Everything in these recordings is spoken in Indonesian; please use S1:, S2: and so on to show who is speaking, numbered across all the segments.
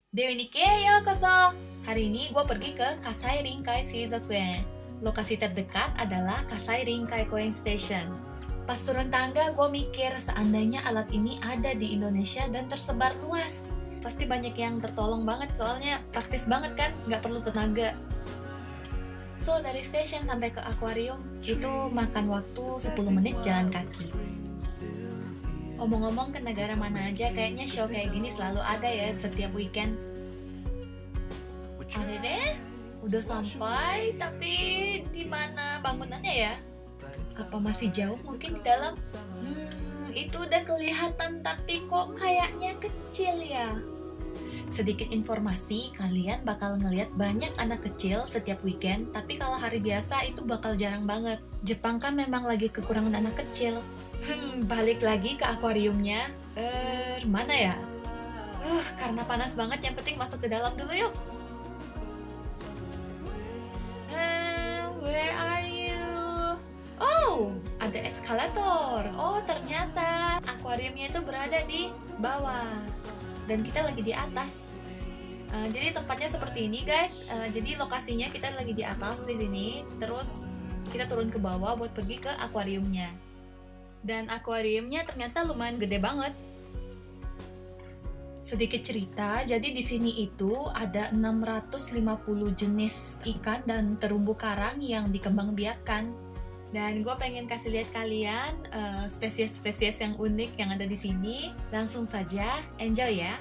S1: Dewi Nike, yokoso! Hari ini gue pergi ke Kasai Rinkai Suizokuen. Lokasi terdekat adalah Kasai Rinkai Koen Station. Pas turun tangga, gue mikir seandainya alat ini ada di Indonesia dan tersebar luas. Pasti banyak yang tertolong banget, soalnya praktis banget kan, nggak perlu tenaga. So, dari station sampai ke akuarium, itu makan waktu 10 menit jalan kaki. Omong-omong ke negara mana aja, kayaknya show kayak gini selalu ada ya setiap weekend. Ada deh, udah sampai, tapi di mana bangunannya ya? Apa masih jauh mungkin di dalam? Itu udah kelihatan, tapi kok kayaknya kecil ya? Sedikit informasi, kalian bakal ngelihat banyak anak kecil setiap weekend, tapi kalau hari biasa itu bakal jarang banget. Jepang kan memang lagi kekurangan anak kecil. Balik lagi ke akuariumnya. Mana ya? Karena panas banget, yang penting masuk ke dalam dulu yuk. Where are you? Oh, ada eskalator. Oh, ternyata akuariumnya itu berada di bawah. Dan kita lagi di atas. Jadi tempatnya seperti ini, guys. Jadi lokasinya kita lagi di atas di sini. Terus kita turun ke bawah buat pergi ke akuariumnya. Dan akuariumnya ternyata lumayan gede banget. Sedikit cerita, jadi di sini itu ada 650 jenis ikan dan terumbu karang yang dikembangbiakkan. Dan gue pengen kasih lihat kalian spesies-spesies yang unik yang ada di sini. Langsung saja, enjoy ya!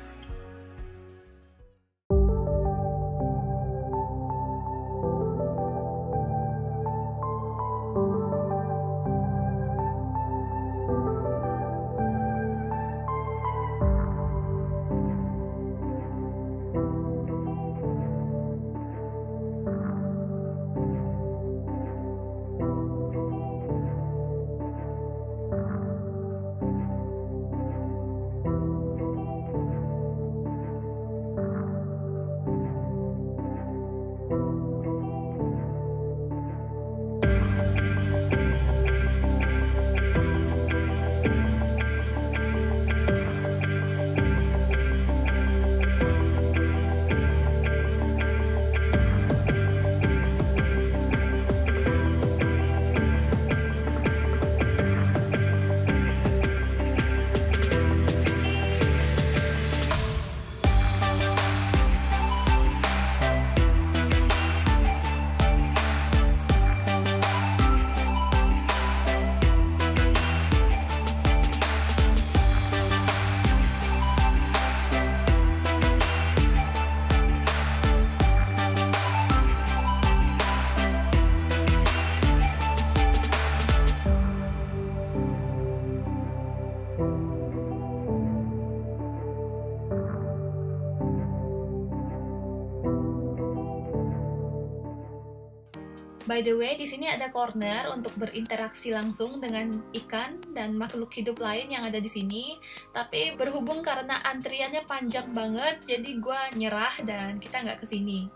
S1: By the way, di sini ada corner untuk berinteraksi langsung dengan ikan dan makhluk hidup lain yang ada di sini. Tapi berhubung karena antriannya panjang banget, jadi gue nyerah dan kita nggak kesini.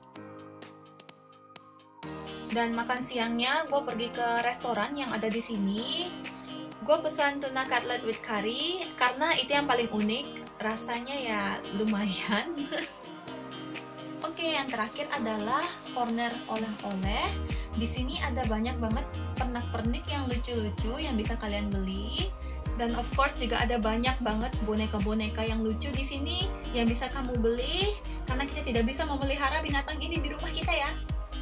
S1: Dan makan siangnya, gue pergi ke restoran yang ada di sini. Gue pesan tuna cutlet with curry karena itu yang paling unik. Rasanya ya lumayan. Oke, yang terakhir adalah corner oleh-oleh. Di sini ada banyak banget pernak-pernik yang lucu-lucu yang bisa kalian beli. Dan of course juga ada banyak banget boneka-boneka yang lucu di sini yang bisa kamu beli karena kita tidak bisa memelihara binatang ini di rumah kita ya.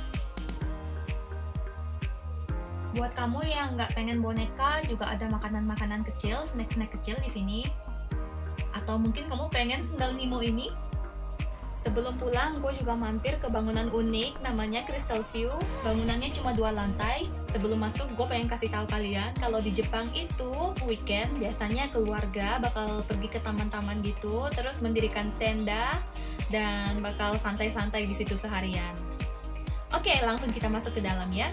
S1: Buat kamu yang nggak pengen boneka, juga ada makanan-makanan kecil, snack-snack kecil di sini. Atau mungkin kamu pengen sendal Nemo ini? Sebelum pulang, gue juga mampir ke bangunan unik namanya Crystal View. Bangunannya cuma 2 lantai. Sebelum masuk, gue pengen kasih tahu kalian kalau di Jepang itu weekend biasanya keluarga bakal pergi ke taman-taman gitu, terus mendirikan tenda dan bakal santai-santai di situ seharian. Oke, langsung kita masuk ke dalam ya.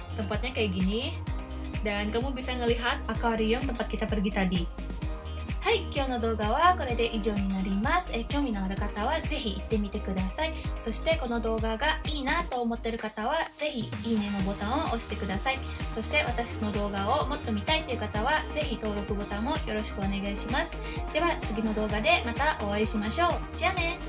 S1: Tempatnya kayak gini, dan kamu bisa ngelihat akuarium tempat kita pergi tadi. Hai い、今日の動画はこれで以上になります。興味のある方はぜひ行ってみてください。そしてこの動画がいいなと思ってる方はぜひいいねのボタンを押してください。そして私の動画をもっと見たいという方はぜひ登録ボタンもよろしくお願いします。では次の動画でまたお会いしましょう。じゃあね。